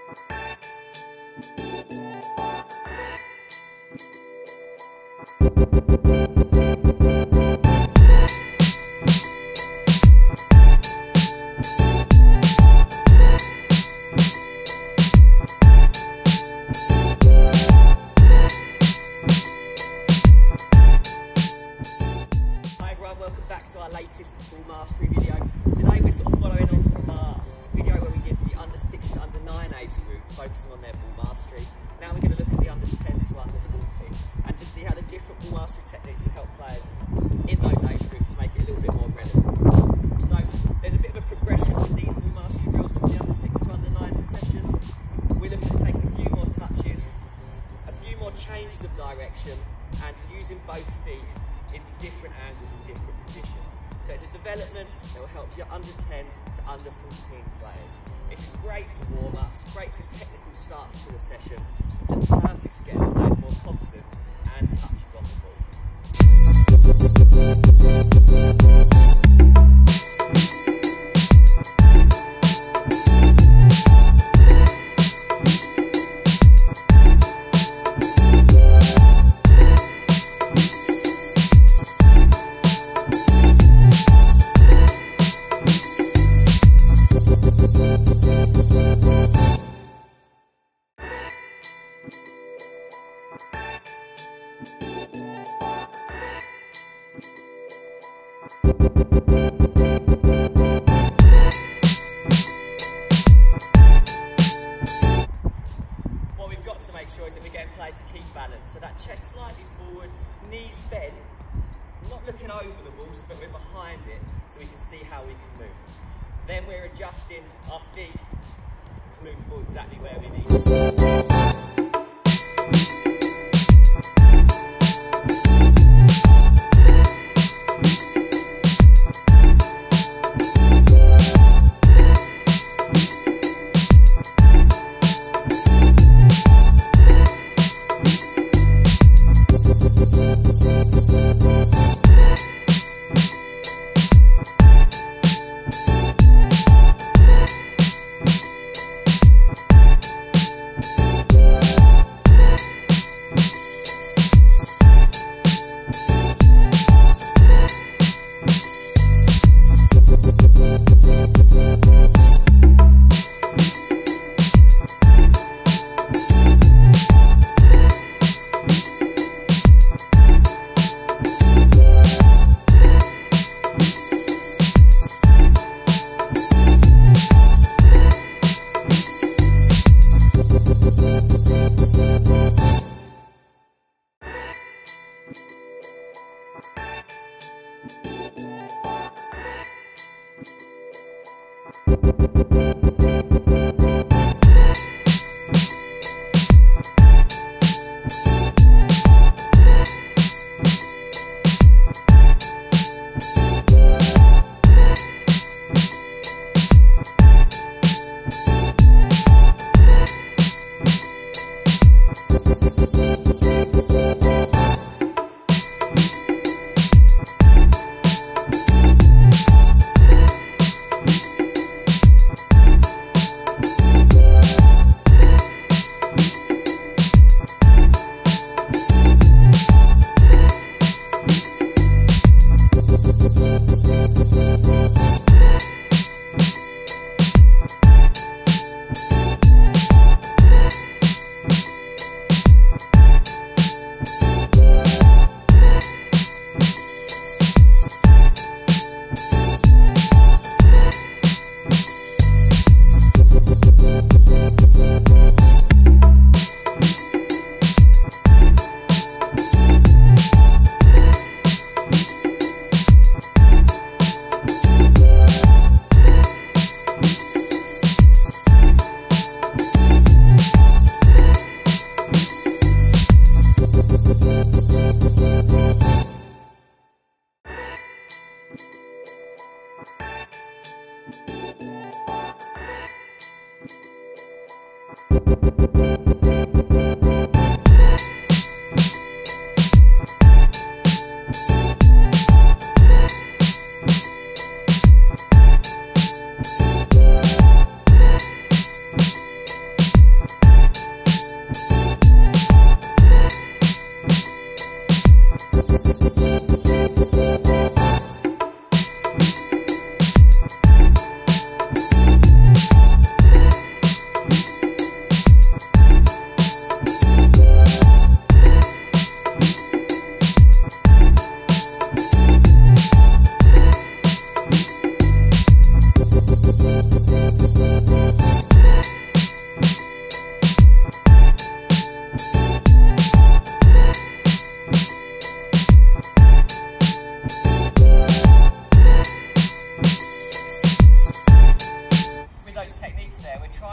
Welcome back to our latest ball mastery video. Today we're sort of following on from our video where we did the under 6 to under 9 age group, focusing on their ball mastery. Now we're going to look at the under 10 to under 14 and just see how the different ball mastery techniques can help players in those age groups to make it a little bit more relevant. So there's a bit of a progression with these ball mastery drills from the under 6 to under 9 sessions. We're looking at taking a few more touches, a few more changes of direction, and using both feet in different angles and different positions. So it's a development that will help your under 10 to under 14 players. It's great for warm-ups, great for technical starts to the session, just perfect for getting players more confident and touches on the ball. What we've got to make sure is that we're getting players to keep balance. So that chest slightly forward, knees bent, not looking over the balls, but we're behind it so we can see how we can move. Then we're adjusting our feet to move the ball exactly where we need it.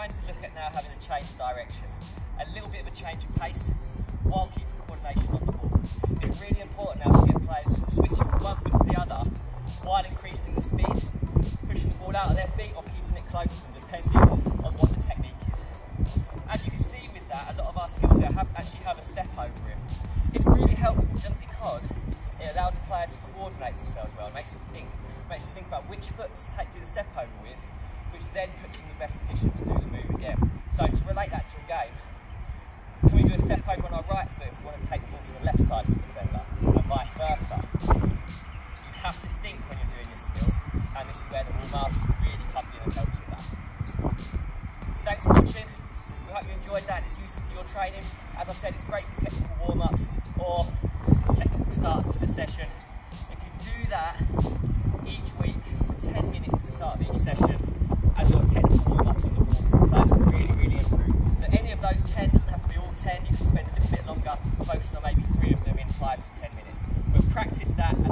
trying to look at now having a change of direction, a little bit of a change of pace while keeping coordination on the ball. It's really important now to get players switching from one foot to the other while increasing the speed, pushing the ball out of their feet or keeping it close to them, depending on what the technique is. As you can see with that, a lot of our skills there actually have a step over it. It's really helpful just because it allows the player to coordinate themselves well. It makes us think about which foot to do the step over with, which then puts them in the best position to do the move again. So to relate that to a game, can we do a step over on our right foot if we want to take the ball to the left side of the defender, and vice versa? You have to think when you're doing your skills, and this is where the ball mastery really comes in and helps with that. Thanks for watching. We hope you enjoyed that and it's useful for your training. As I said, it's great for technical warm-ups or technical starts to the session. If you do that each week for 10 minutes at the start of each session as your technical warm-up on the ball, that's really, really improve. So any of those 10, doesn't have to be all 10, you can spend a little bit longer focusing on maybe 3 of them in 5 to 10 minutes. We'll practice that